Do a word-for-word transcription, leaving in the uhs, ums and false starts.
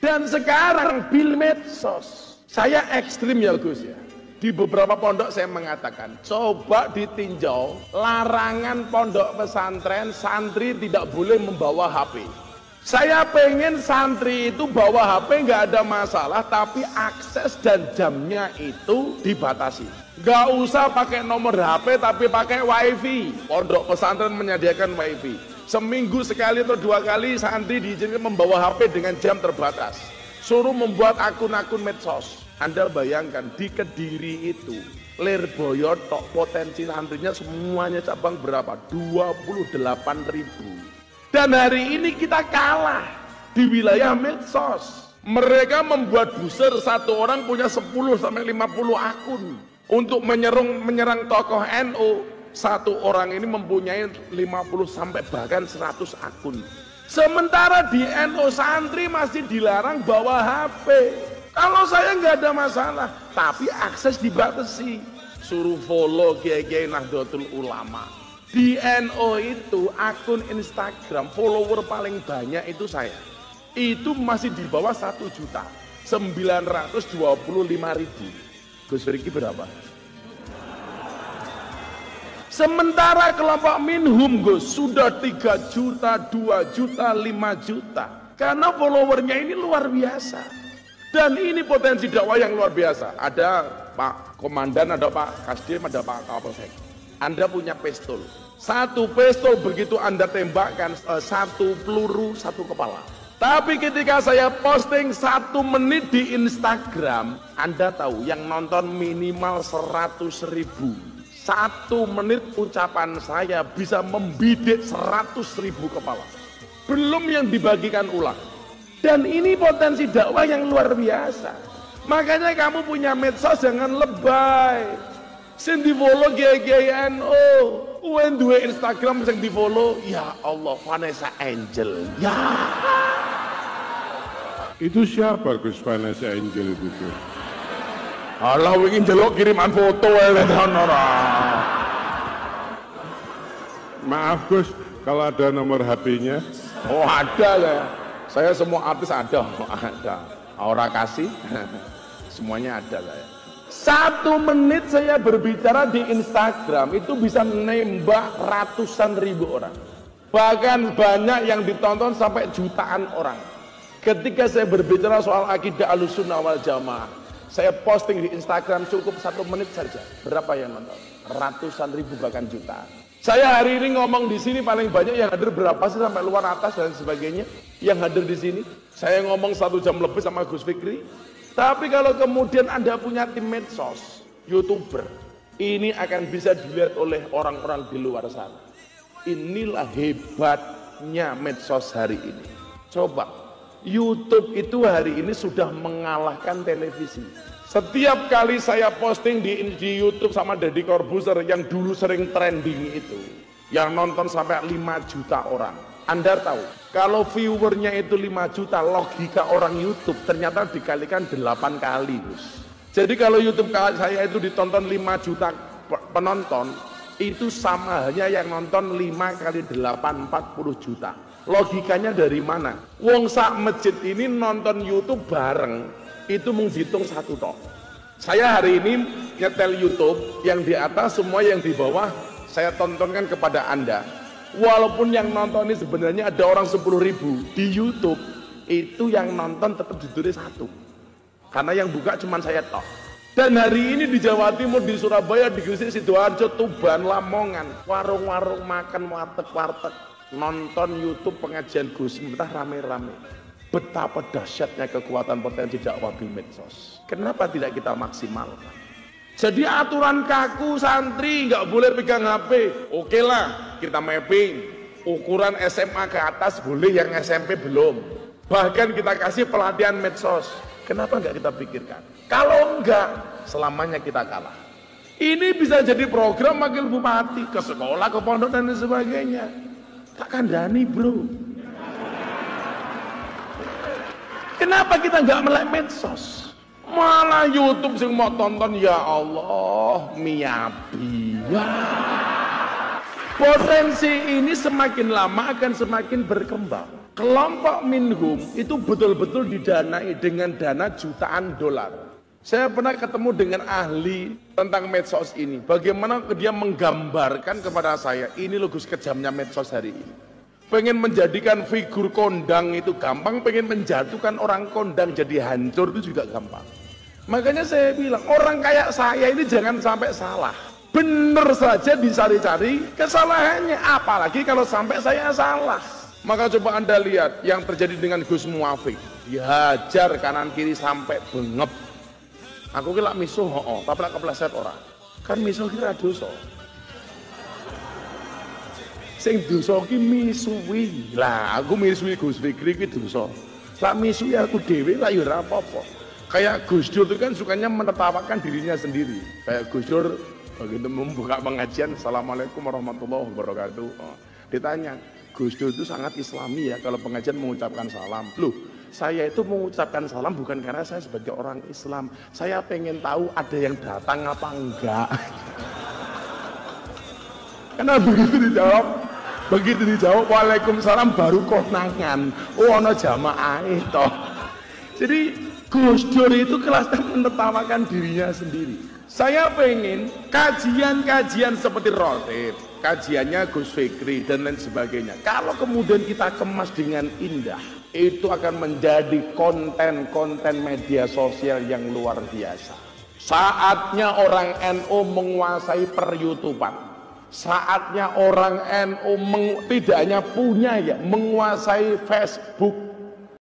Dan sekarang bil medsos, saya ekstrim ya Gus ya. Di beberapa pondok saya mengatakan, coba ditinjau larangan pondok pesantren santri tidak boleh membawa H P. Saya pengen santri itu bawa H P nggak ada masalah, tapi akses dan jamnya itu dibatasi. Nggak usah pakai nomor H P, tapi pakai wifi. Pondok pesantren menyediakan wifi. Seminggu sekali atau dua kali santri diizinkan membawa H P dengan jam terbatas. Suruh membuat akun-akun medsos. Anda bayangkan di Kediri itu Lirboyo tok potensi santrinya semuanya cabang berapa? dua puluh delapan ribu. Dan hari ini kita kalah di wilayah medsos. Mereka membuat buzzer, satu orang punya sepuluh sampai lima puluh akun untuk menyerang menyerang tokoh N U. Satu orang ini mempunyai lima puluh sampai bahkan seratus akun. Sementara di N U santri masih dilarang bawa H P. Kalau saya nggak ada masalah, tapi akses dibatasi. Suruh follow Kiai-Kiai Nahdlatul Ulama. Di N U itu akun Instagram follower paling banyak itu saya. Itu masih di bawah satu juta, sembilan ratus dua puluh lima ribu. Gus Riki berapa? Sementara kelompok Minhum Gus sudah tiga juta, dua juta, lima juta. Karena followernya ini luar biasa. Dan ini potensi dakwah yang luar biasa. Ada Pak Komandan, ada Pak Kasdim, ada Pak Kapolsek. Anda punya pistol. Satu pistol begitu Anda tembakkan, satu peluru, satu kepala. Tapi ketika saya posting satu menit di Instagram, Anda tahu yang nonton minimal seratus ribu. Satu menit ucapan saya bisa membidik seratus ribu kepala. Belum yang dibagikan ulang. Dan ini potensi dakwah yang luar biasa. Makanya kamu punya medsos jangan lebay. Sing di follow Kiai-Kiai N U. Uwen duwe Instagram sing di follow, ya Allah, Vanessa Angel. Ya. Itu siapa Gus Vanessa Angel itu? Allah ingin jelok kiriman foto ya. Maaf Gus, kalau ada nomor H P-nya. Oh ada ya. Saya semua artis ada, ada. Aura kasih, semuanya ada lah ya. Satu menit saya berbicara di Instagram itu bisa nembak ratusan ribu orang. Bahkan banyak yang ditonton sampai jutaan orang. Ketika saya berbicara soal akidah Ahlussunnah wal Jamaah, saya posting di Instagram cukup satu menit saja. Berapa yang nonton? Ratusan ribu bahkan jutaan. Saya hari ini ngomong di sini paling banyak yang hadir berapa sih sampai luar atas dan sebagainya yang hadir di sini. Saya ngomong satu jam lebih sama Gus Fikri. Tapi kalau kemudian Anda punya tim medsos, YouTuber, ini akan bisa dilihat oleh orang-orang di luar sana. Inilah hebatnya medsos hari ini. Coba, YouTube itu hari ini sudah mengalahkan televisi. Setiap kali saya posting di, di YouTube sama Deddy Corbuzier yang dulu sering trending itu, yang nonton sampai lima juta orang. Anda tahu, kalau viewernya itu lima juta, logika orang YouTube ternyata dikalikan delapan kali, Gus. Jadi kalau YouTube saya itu ditonton lima juta penonton, itu sama halnya yang nonton lima kali delapan, empat puluh juta. Logikanya dari mana? Wong sak masjid ini nonton YouTube bareng, itu menghitung satu tok. Saya hari ini nyetel YouTube, yang di atas semua yang di bawah saya tontonkan kepada Anda. Walaupun yang nonton ini sebenarnya ada orang sepuluh ribu di YouTube, itu yang nonton tetap ditulis satu. Karena yang buka cuma saya tok. Dan hari ini di Jawa Timur, di Surabaya, di Gresik, Sidoarjo, Tuban, Lamongan, warung-warung makan, warteg-warteg nonton YouTube pengajian Gus Miftah rame-rame. Betapa dahsyatnya kekuatan potensi dakwah di medsos. Kenapa tidak kita maksimalkan? Jadi aturan kaku santri nggak boleh pegang H P. Oke lah, kita mapping. Ukuran S M A ke atas boleh, yang S M P belum. Bahkan kita kasih pelatihan medsos. Kenapa nggak kita pikirkan? Kalau enggak, selamanya kita kalah. Ini bisa jadi program wakil bupati ke sekolah, ke pondok dan sebagainya. Tak kandani bro. Kenapa kita nggak melek medsos? Malah YouTube sing mau tonton, ya Allah, miabi. Ya. Potensi ini semakin lama akan semakin berkembang. Kelompok minhum itu betul-betul didanai dengan dana jutaan dolar. Saya pernah ketemu dengan ahli tentang medsos ini. Bagaimana dia menggambarkan kepada saya, ini loh Gus kejamnya medsos hari ini. Pengen menjadikan figur kondang itu gampang, pengen menjatuhkan orang kondang jadi hancur itu juga gampang. Makanya saya bilang, orang kayak saya ini jangan sampai salah. Bener saja dicari-cari kesalahannya, apalagi kalau sampai saya salah. Maka coba Anda lihat yang terjadi dengan Gus Muafik, dihajar kanan kiri sampai bengep. Aku kira misuh, oh, tapi lah kepleset orang. Kan misuh kira dosa. Sing dosa ki misuwi. Lah aku misuwi Gus Fikri ki dosa. Lah misuwi aku dhewe lah ya ora apa-apa. Kayak Gus Dur itu kan sukanya menertawakan dirinya sendiri. Kayak Gus Dur begitu membuka pengajian, Assalamualaikum warahmatullahi wabarakatuh. Oh, ditanya, Gus Dur itu sangat islami ya kalau pengajian mengucapkan salam. Loh, saya itu mengucapkan salam bukan karena saya sebagai orang Islam. Saya pengen tahu ada yang datang apa enggak. Karena begitu dijawab, begitu dijawab, Waalaikumsalam baru konangan. Oh, ono jamaah itu. Jadi Gus Dur itu kelasnya menertawakan dirinya sendiri. Saya pengen kajian-kajian seperti Rotib, kajiannya Gus Fikri dan lain sebagainya. Kalau kemudian kita kemas dengan indah, itu akan menjadi konten-konten media sosial yang luar biasa. Saatnya orang N U menguasai per-YouTubean. Saatnya orang N U meng, tidak hanya punya ya, menguasai Facebook.